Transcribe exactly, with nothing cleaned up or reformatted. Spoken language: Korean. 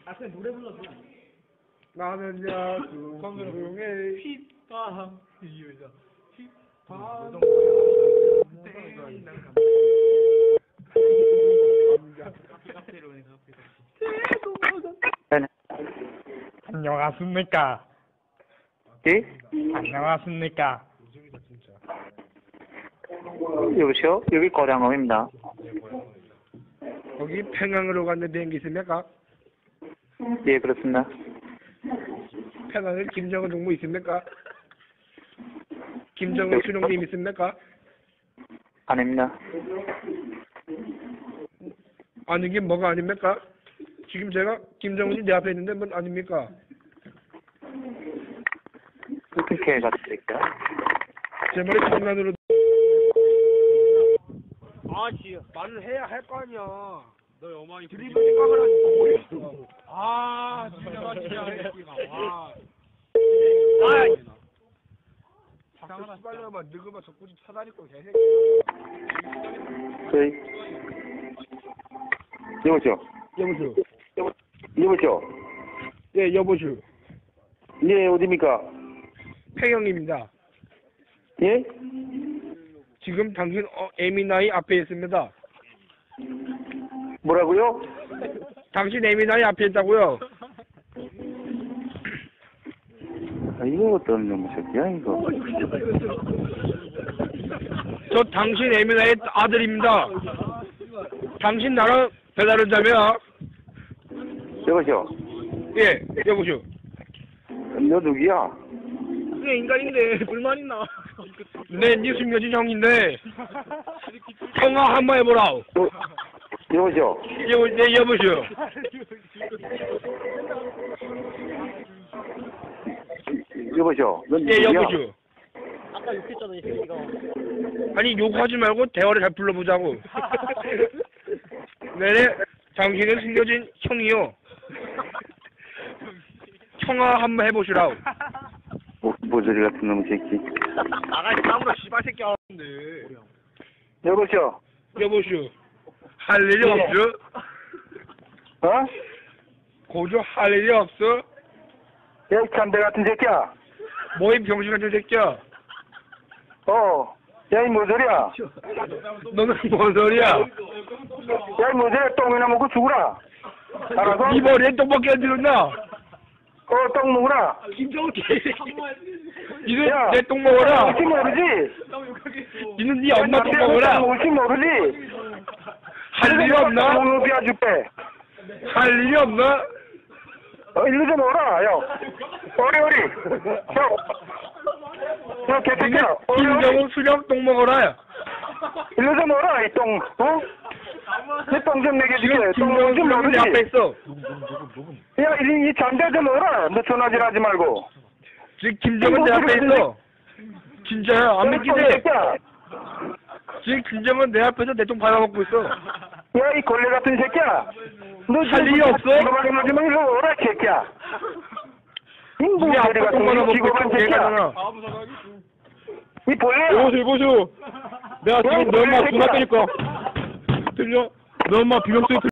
아, 그냥 노래 불러줘. 나는 야수 광명의 휘바람 이유자 휘바람 안녕하십니까? 예? 안녕하십니까? 여보세요? 여기 고량홈입니다. 거기 평양으로 가는 비행기 있습니까? 예, 그렇습니다. 평양에 김정은 동무 있습니까? 김정은 수령님 있습니까? 아닙니다. 아는 게 뭐가 아닙니까? 지금 제가 김정은이 내 앞에 있는데 뭔 아닙니까? 어떻게 가드릴까요? 제 말이 장난으로 아, 지 말을 해야 할 거 아니야. 너 어머니 드리블 생각을 하지. 아, 진짜 맞지야. 아, 아, 씨발려봐, 늙으면 적구지 차다리고 개새끼. 저희 여보세요? 여보세요. 여보세요? 예, 여보세요. 예, 어디입니까? 평양입니다. 예? 지금 당신 어, 에미나이 앞에 있습니다. 뭐라고요? 당신 에미나이 앞에 있다고요. 아, 이거 어떤 놈의 새끼야, 이거? 저 당신 에미나의 아들입니다. 당신 나랑 배달을 자며. 여보세요? 예, 여보세요. 너 누구야? 그게 인간인데 불만 있나? 네, 네 숨겨진 형인데 형아 한번 해보라. 어, 여보세요? 여보, 네, 여보세요. 여보세요? 넌 예, 누구야? 여보세요. 아까 욕했잖아, 이 새끼가. 아니 욕하지 말고 대화를 잘 불러보자고. 네네, 당신은 숨겨진 형이요. 형아 한번 해보시라고. 뭐, 모조리 같은 놈의 새끼. 나가지 싸움으로 씨발 새끼 하는데. 여보세요? 여보시오. 할 일이 없어? 어? 고조 할 일이 없어? 야, 이 참대 같은 새끼야. 뭐이 병신 같은 새끼야. 어. 야, 이 모조리야. 너는 뭔 소리야? 야, 이 모조리야, 똥이나 먹고 죽으라. 알아서? 네 머리에 똥밖에 안 들었나? 어, 똥 먹으라. 김정은 개. 니는 야, 내 똥 먹어라. 혹시 모르지? 니는 네 엄마 똥 먹어라. 혹시 모르지? 할 일이 없나? 똥 비워줄게. 할 일이 없나? 어, 일로 좀 오라, 형. 어리, 어리. 형. 형, 개새끼야. 어리, 어리. 김정은 수령 똥 먹어라. 일로 좀 오라, 이 똥. 어? 이 똥 좀 내게 줄게. 지금 똥 김정은 좀 수령이 내 앞에 모르지? 있어. 야, 이, 이 잠대 좀 오라. 너 전화질 하지 말고. 지금 김정은 내 앞에 있어. 진짜야, 안 믿기지? 새끼야. 지금 김정은 내 앞에서 내 똥 받아먹고 있어. 야, 이 걸레 같은 새끼야. 너 할 일이 없어? 이거밖에 하지 말고 일로 오라, 이 새끼야. 이 우리 무슨 아빠 소리 똥 같은 받아먹고 기고한 있어, 새끼야. 걔가잖아. 이 벌레야. 여보세요, 여보세요. 내가 지금 너 엄마 전화 때릴 거야. 들려? 너 엄마 비명소리